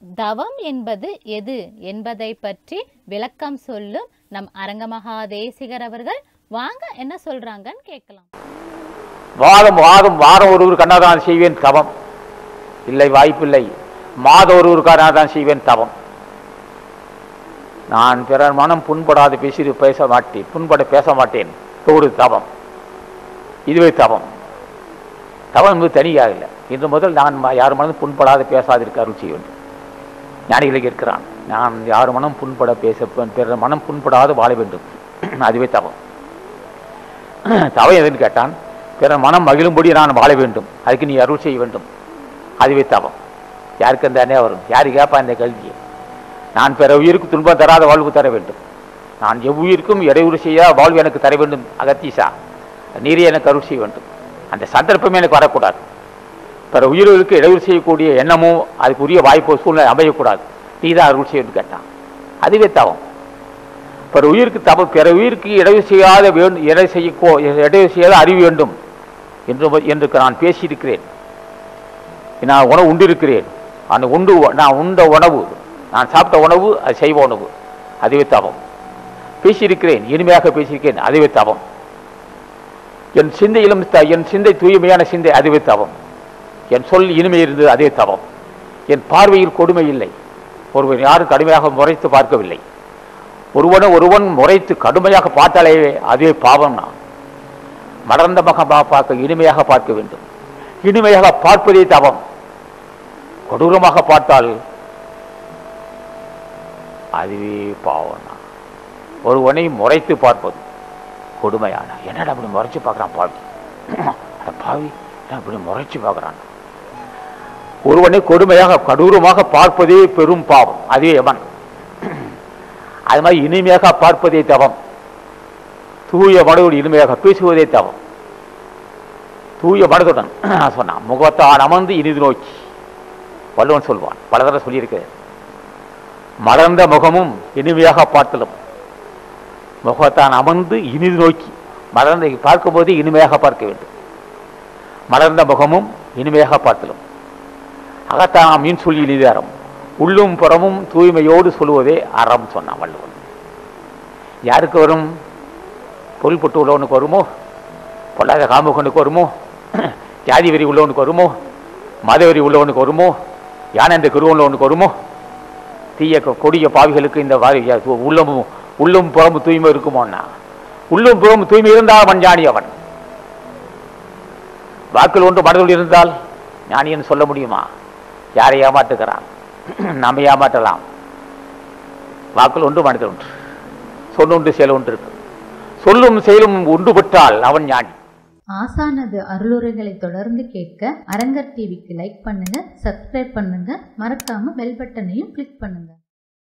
தவம் என்பது எது என்பதை பற்றி விளக்கம் சொல்லும் நம் அரங்கமகா தேசிகர் அவர்கள். வாங்க என்ன சொல்றாங்கன்னு கேட்கலாம். வாரம் ஒருவர் கண்ணாதான் செய்வேன் தவம் இல்லை, வாய்ப்பில்லை. மாதம் ஒருவர் கண்ணாதான் செய்வேன் தவம். நான் பிறர் மனம் புண்படாது பேச மாட்டேன், புண்பட பேச மாட்டேன். ஒரு தவம், இதுவே தவம். தவம் என்பது தனியாக இல்லை. இன்று முதல் நான் யார் மனம் புண்படாது பேசாதிருக்க அருள் செய்ய வேண்டும். ஞானிகளுக்கு இருக்கிறான், நான் யார் மனம் புண்பட பிறர் மனம் புண்படாது வாழ வேண்டும். அதுவே தவம். தவம் எதுன்னு கேட்டான், பிறர் மனம் மகிழும்படி நான் வாழ வேண்டும், அதுக்கு நீ அருள் செய்ய வேண்டும். அதுவே தவம். யாருக்கு அந்த அண்ணே வரும்? யாரு கேட்பா இந்த கல்வியை? நான் பிற உயிருக்கு துன்பம் தராத வாழ்வு தர வேண்டும், நான் எவ்வுயிருக்கும் இடையூறு செய்ய வாழ்வு எனக்கு தர வேண்டும். அகத்தீசா, நீரே எனக்கு அருள் செய்ய வேண்டும். அந்த சந்தர்ப்பமே எனக்கு வரக்கூடாது. பிற உயிர்களுக்கு இடையூறு செய்யக்கூடிய எண்ணமும் அதுக்குரிய வாய்ப்பு சூழ்நிலை அமையக்கூடாது. நீ தான் அருள் செய்ய வேண்டும் கேட்டான். அதுவே தவம். பிற உயிருக்கு பிற உயிருக்கு இடையூறு செய்யாத இடையூறு செய்யாத அறிவு வேண்டும் என்று நான் பேசியிருக்கிறேன். நான் உணவு உண்டிருக்கிறேன். அந்த நான் உண்ட உணவு, நான் சாப்பிட்ட உணவு அது செய்வ உணவு, அதுவே தவம். பேசியிருக்கிறேன், இனிமையாக பேசியிருக்கிறேன், அதுவே தவம். என் சிந்தை தூய்மையான சிந்தை, அதுவே தவம். என் சொல் இனிமை இருந்தது, அதே தவம். என் பார்வையில் கொடுமை இல்லை. ஒருவன் யாரும் கடுமையாக முறைத்து பார்க்கவில்லை. ஒருவன் முறைத்து கடுமையாக பார்த்தாலே அதே பாவம். நான் மலர்ந்த மகமாக பார்க்க இனிமையாக பார்க்க வேண்டும். இனிமையாக பார்ப்பதே தவம். கொடூரமாக பார்த்தால் அதுவே பாவம். ஒருவனை முறைத்து பார்ப்பது கொடுமையான. என்னடா அப்படி முறைச்சு பார்க்குறான் பாவி, பாவி அப்படி முறைச்சு பார்க்குறான். ஒருவனை கொடுமையாக கடூரமாக பார்ப்பதே பெரும் பாவம், அதுவே எவன். அது மாதிரி இனிமையாக பார்ப்பதே தவம். தூய மனதோடு இனிமையாக பேசுவதே தவம். தூய மனதுடன் சொன்னான், முகத்தான் அமர்ந்து இனிது நோக்கி. வள்ளுவன் சொல்வான், பல தடவை சொல்லியிருக்கிறேன். மலர்ந்த முகமும் இனிமையாக பார்த்தலும், முகத்தான் அமர்ந்து இனிது நோக்கி. மலர்ந்த பார்க்கும்போது இனிமையாக பார்க்க வேண்டும். மலர்ந்த முகமும் இனிமையாக பார்த்தலும். அகத்தான் மீன் சொல்லி இனிது அறம், உள்ளும் புறமும் தூய்மையோடு சொல்லுவதே அறம் சொன்னான் வள்ளுவன். யாருக்கு வரும்? பொருள்பட்டு உள்ளவனுக்கு வருமோ? பொல்லாத காமுகனுக்கு வருமோ? ஜாதி வெறி உள்ளவனுக்கு வருமோ? மதவெறி உள்ளவனுக்கு வருமோ? யானை இந்த குரு உள்ளவனுக்கு வருமோ? தீய கொடிய பாவிகளுக்கு இந்த உள்ளும் புறமும் தூய்மை இருக்குமோன்னா, உள்ளும் புறமும் தூய்மை இருந்தால் அவன் ஞானி. அவன் வாக்கில் ஒன்று மனதில் இருந்தால் ஞானின்னு சொல்ல முடியுமா? யாரை ஏமாற்றுகிறான்? நம்ம ஏமாற்றலாம். வாக்கில் ஒன்று மனதில் ஒன்று, சொல்லொன்று செயல் ஒன்று இருக்கு. சொல்லும் செயலும் ஒன்றுபட்டால் அவன் ஞானி. ஆசானது அருளுரைகளை தொடர்ந்து கேட்க அரங்கர் டிவிக்கு லைக் பண்ணுங்க, சப்ஸ்கிரைப் பண்ணுங்க, மறக்காம பெல் பட்டனையும் கிளிக் பண்ணுங்க.